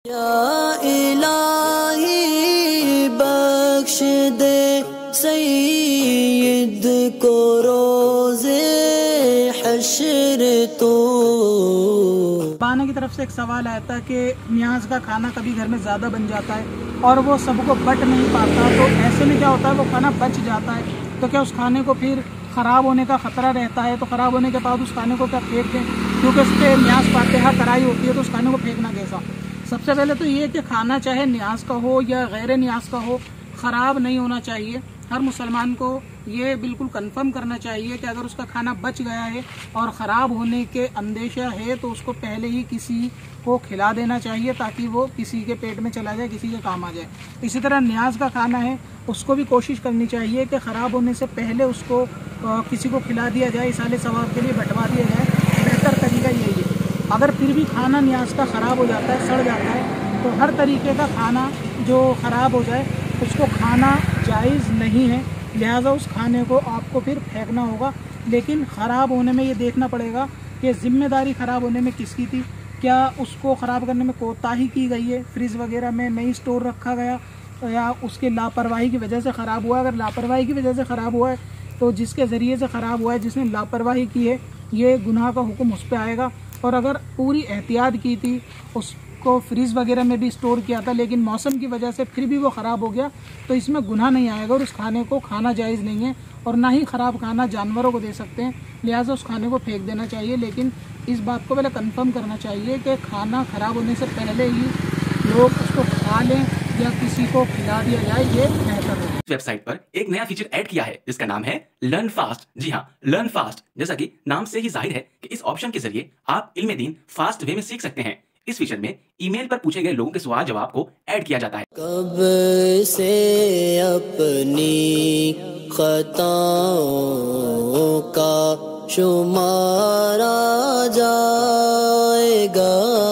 یا الہی بخش دے سید کو روز حشر تو۔ بانا کی طرف سے ایک سوال آیا تھا کہ نیاز کا کھانا کبھی گھر میں زیادہ بن جاتا ہے اور وہ سب کو بٹ نہیں پاتا، تو ایسے میں کیا ہوتا ہے وہ کھانا بچ جاتا ہے، تو کیا اس کھانے کو پھر خراب ہونے کا خطرہ رہتا ہے؟ تو خراب ہونے کے بعد اس کھانے کو کیا پھینک دیں؟ کیونکہ اس پہ نیاز فاتحہ کرائی ہوتی ہے، تو اس کھانے کو پھینکنا کیسا؟ سب سے پہلے تو یہ کہ کھانا چاہے نیاز کا ہو یا غیر نیاز کا ہو، خراب نہیں ہونا چاہیے۔ ہر مسلمان کو یہ بالکل کنفرم کرنا چاہیے کہ اگر اس کا کھانا بچ گیا ہے اور خراب ہونے کے اندیشہ ہے تو اس کو پہلے ہی کسی کو کھلا دینا چاہیے، تاکہ وہ کسی کے پیٹ میں چلا جائے، کسی کے کام آ جائے۔ اسی طرح نیاز کا کھانا ہے، اس کو بھی کوشش کرنی چاہیے کہ خراب ہونے سے پہلے اس کو کسی کو کھلا دیا جائے، اصالِ ثواب کے لیے بٹوا دیا جائے۔ بہتر طریقہ یہی ہے۔ اگر پھر بھی کھانا نیاز کا خراب ہو جاتا ہے، سڑ جاتا ہے، تو ہر طریقے کا کھانا جو خراب ہو جائے اس کو کھانا جائز نہیں ہے، لہٰذا اس کھانے کو آپ کو پھر پھینکنا ہوگا۔ لیکن خراب ہونے میں یہ دیکھنا پڑے گا کہ ذمہ داری خراب ہونے میں کس کی تھی، کیا اس کو خراب کرنے میں کوتاہی کی گئی ہے، فریز وغیرہ میں نہیں اسٹور رکھا گیا، یا اس کے لاپرواہی کی وجہ سے خراب ہوا ہے۔ اگر لاپرواہی کی وجہ سے خراب ہوا ہے تو جس کے ذریعے سے خراب ہوا ہے، جس نے لاپرواہی کی ہے، یہ گناہ کا حکم اس پہ آئے گا۔ اور اگر پوری احتیاط کی تھی، اس کو فریز وغیرہ میں بھی اسٹور کیا تھا، لیکن موسم کی وجہ سے پھر بھی وہ خراب ہو گیا، تو اس میں گناہ نہیں آئے گا، اور اس کھانے کو کھانا جائز نہیں ہے، اور نہ ہی خراب کھانا جانوروں کو دے سکتے ہیں، لہٰذا اس کھانے کو پھینک دینا چاہیے۔ لیکن اس بات کو پہلے کنفرم کرنا چاہیے کہ کھانا خراب ہونے سے پہلے ہی لوگ اس کو کھا لیں یا کسی کو کھلا دیا جائے، یہ بہتر ہے۔ ویب سائٹ پر ایک نیا فیچر ایڈ کیا ہے جس کا نام ہے لرن فاسٹ۔ جی ہاں، لرن فاسٹ، جیسا کہ نام سے ہی ظاہر ہے کہ اس آپشن کے ذریعے آپ علم دین فاسٹ وے میں سیکھ سکتے ہیں۔ اس فیچر میں ای میل پر پوچھے گئے لوگوں کے سوال جواب کو ایڈ کیا جاتا ہے۔ کب سے اپنی خطاؤں کا شمارا جائے گا؟